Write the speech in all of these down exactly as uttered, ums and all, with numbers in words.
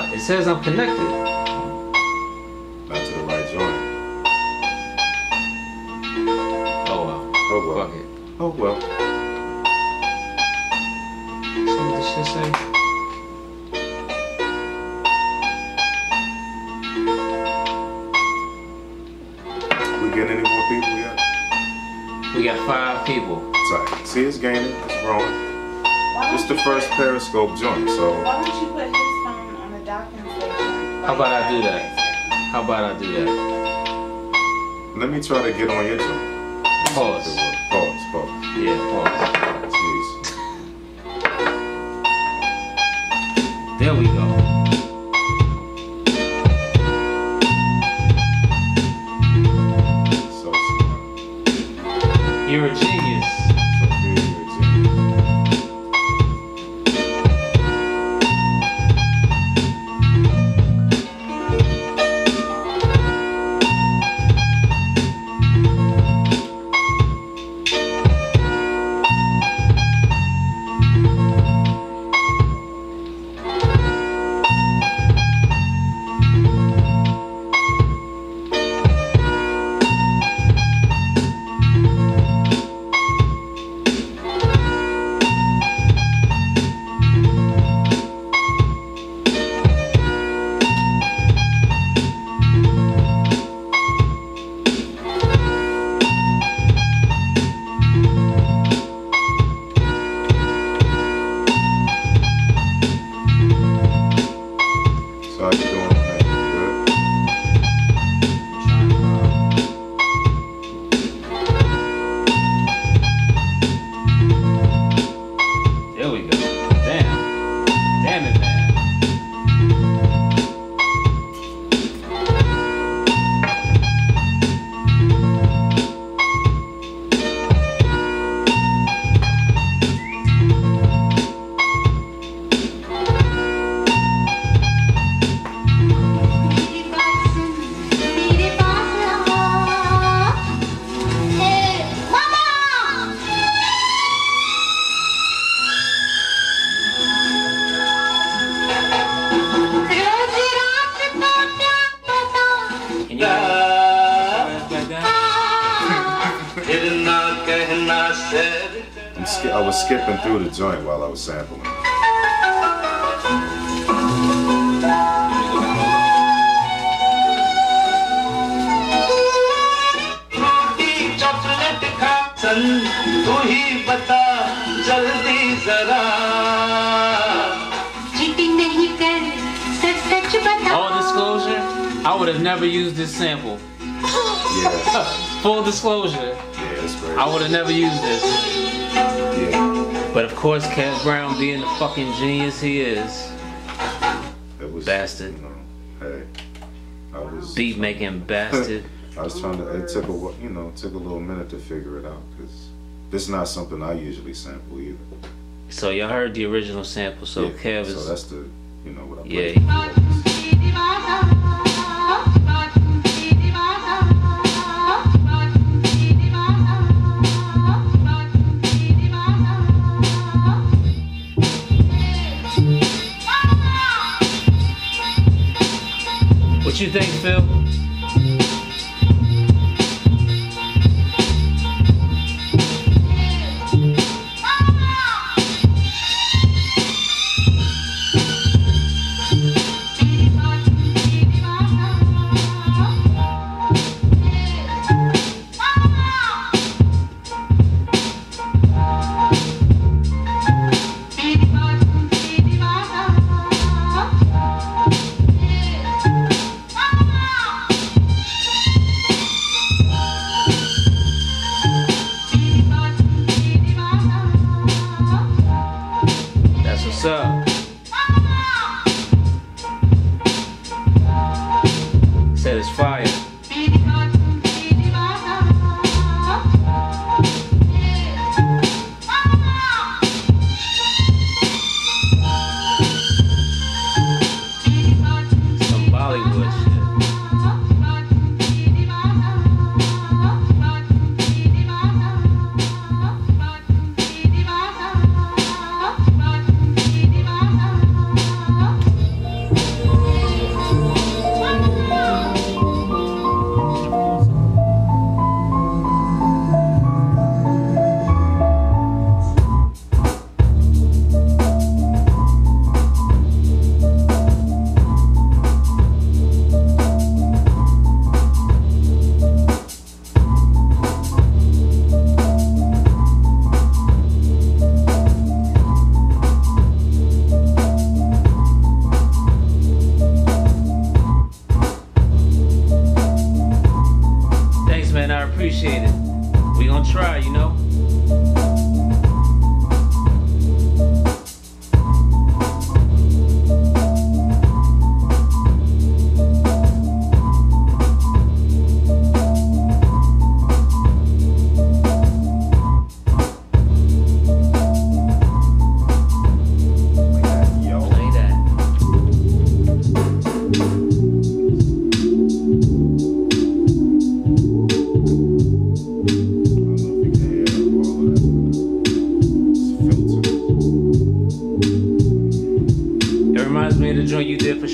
not. It says I'm connected. Not to the right joint. Oh well. Oh well. Fuck it. Oh well. See what this shit say? We getting any more people yet? We got five people. Tight. See, it's gaining. It's growing. It's the first Periscope joint, so. Why don't you put his phone on the docking station? How about I do that? How about I do that? Let me try to get on your joint. Pause. Pause, pause. Yeah, pause. Jeez. There we go. So smart. You're a genius. Sophia, you're a genius. So how you doing on that? There we go. Damn. Damn it, man. Can you back down? I'm sk I was skipping through the joint while I was sampling. All disclosure, I would have never used this sample. Yeah, Full disclosure, yeah, it's great. I would have never used this. Yeah, But of course, Kev Brown, being the fucking genius he is, it was. Bastard. You know, hey, I was. beat making bastard. I was trying to. It took a, wh- you know, it took a little minute to figure it out because this is not something I usually sample either. So y'all heard the original sample. So Yeah, Kev so is, that's the, you know what I. yeah. What you think, Phil? What's up? Said it's fire. Some Bollywood shit.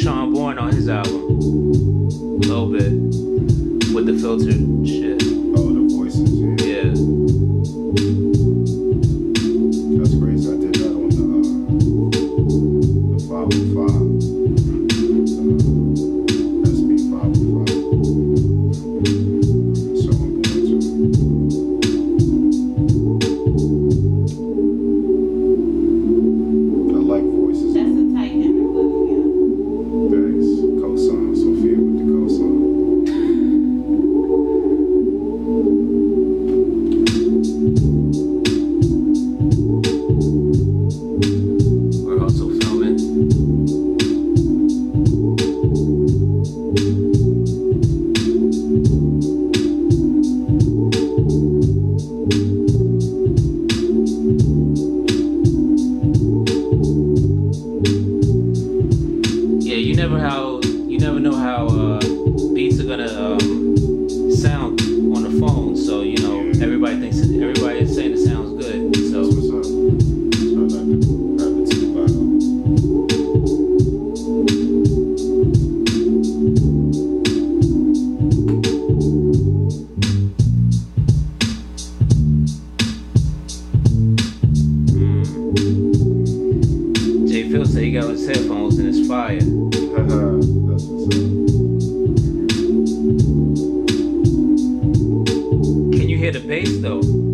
Sean Bourne on his album. A little bit. With the filter shit. Oh, the voices, yeah. Yeah. That's crazy. I did that on the, uh, the five oh five. Uh, S B five oh five. So I'm going to. I like voices. That's a tight interlude, yeah. Thanks. Cosign. Sophia with the cosign. We're also filming. Yeah, you never how you never know how uh, beats are gonna um, sound on the phone. So you know everybody thinks everybody is saying it sounds good. So. That's what's up. Try not to have it too loud. Jay Phil said he got his headphones and it's fire. That's what's up. Can you hear the bass though?